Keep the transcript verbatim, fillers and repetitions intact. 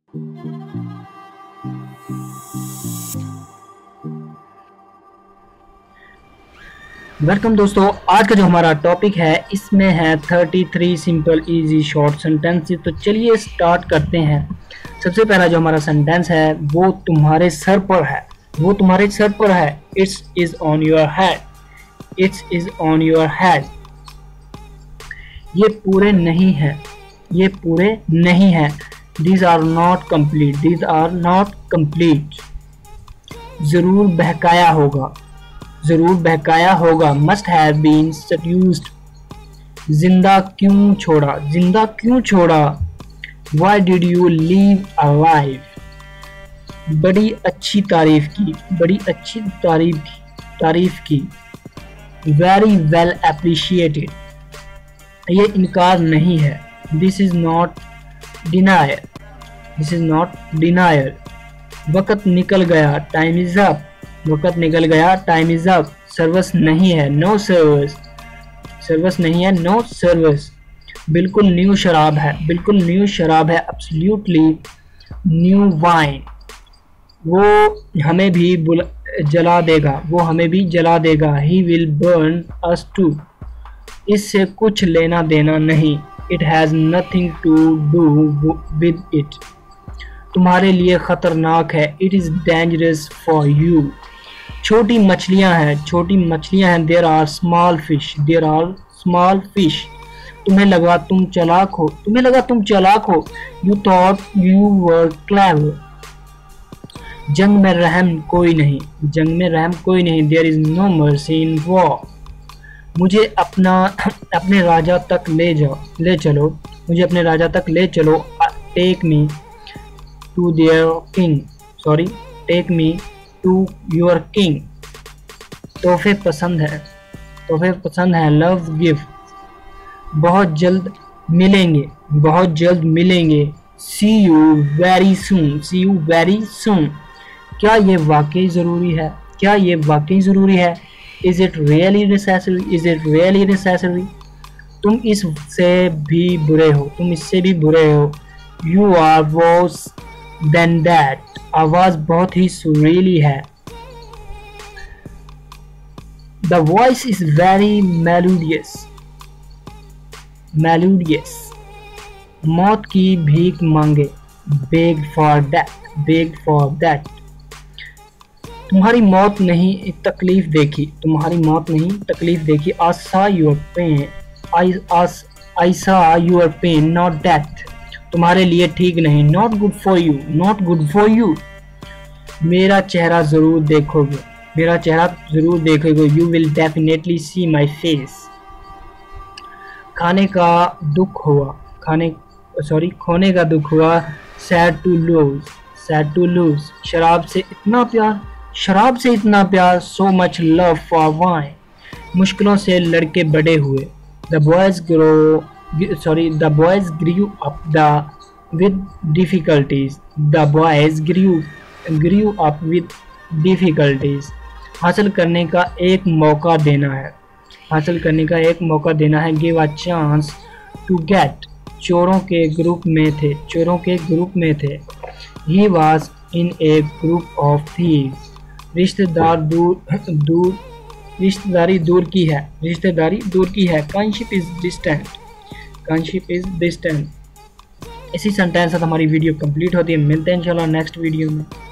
Welcome दोस्तों, आज का जो हमारा टॉपिक है इसमें है तैंतीस सिंपल इजी शॉर्ट सेंटेंसेस। तो चलिए स्टार्ट करते हैं। सबसे पहला जो हमारा सेंटेंस है वो तुम्हारे सर पर है, वो तुम्हारे सर पर है। It's is on your head, it's is on your head. ये पूरे नहीं है, ये पूरे नहीं है। These are not complete, these are not complete। जरूर बहकाया होगा, जरूर बहकाया होगा। Must have been seduced। जिंदा क्यों छोड़ा, जिंदा क्यों छोड़ा। Why did you leave alive। बड़ी अच्छी तारीफ की, बड़ी अच्छी तारीफ की, तारीफ की। Very well appreciated। ये इनकार नहीं है। This is not denial, this is not denial। वक्त निकल गया, टाइम इज अप, वक्त निकल गया, टाइम इज अप। सर्विस नहीं है, नो सर्विस, सर्विस नहीं है, नो सर्विस। बिल्कुल न्यू शराब है, बिल्कुल न्यू शराब है। Absolutely new wine. वो हमें भी जला देगा, वो हमें भी जला देगा। He will burn us too. इससे कुछ लेना देना नहीं। It has nothing to do with it। तुम्हारे लिए खतरनाक है। It is dangerous for you। छोटी मछलियां हैं, छोटी मछलियां हैं। There are small fish, there are small fish। तुम्हें लगा तुम चालाक हो, तुम्हें लगा तुम चालाक हो। You thought you were clever। जंग में रहम कोई नहीं, जंग में रहम कोई नहीं। There is no mercy in war। मुझे अपना अपने राजा तक ले जाओ, ले चलो, मुझे अपने राजा तक ले चलो। Take me to there king, sorry take me to your king. तोहफे पसंद है, तोहफे पसंद है। Love gift. बहुत जल्द मिलेंगे, बहुत जल्द मिलेंगे। See you very soon, see you very soon. क्या ये वाकई ज़रूरी है, क्या ये वाकई ज़रूरी है। Is it really necessary? Is it really necessary? तुम इससे भी बुरे हो, तुम इससे भी बुरे हो। You are worse than that। आवाज बहुत ही सुरीली है। The voice is very melodious, melodious। मौत की भीख मांगे। Beg for that, beg for that। तुम्हारी मौत नहीं तकलीफ देखी, तुम्हारी मौत नहीं तकलीफ देखी। I saw your pain, I, I saw your pain, not death। तुम्हारे लिए ठीक नहीं। Not good for you, not good for you। मेरा चेहरा जरूर देखोगे, मेरा चेहरा जरूर देखोगे। You will definitely see my face। खाने का दुख हुआ, खाने सॉरी खोने का दुख हुआ। Sad to lose, sad to lose। शराब से इतना प्यार, शराब से इतना प्यार। So much love for wine। मुश्किलों से लड़के बड़े हुए। The boys grow, sorry, the boys grew up the with difficulties। The boys grew grew up with difficulties। हासिल करने का एक मौका देना है, हासिल करने का एक मौका देना है। Give a chance to get। चोरों के ग्रुप में थे, चोरों के ग्रुप में थे। He was in a group of thieves। रिश्तेदार दूर दूर रिश्तेदारी दूर की है, रिश्तेदारी दूर की है। Kinship is distant, kinship is distant. इसी सेंटेंस से हमारी वीडियो कंप्लीट होती है। मिलते हैं इंशाल्लाह नेक्स्ट वीडियो में।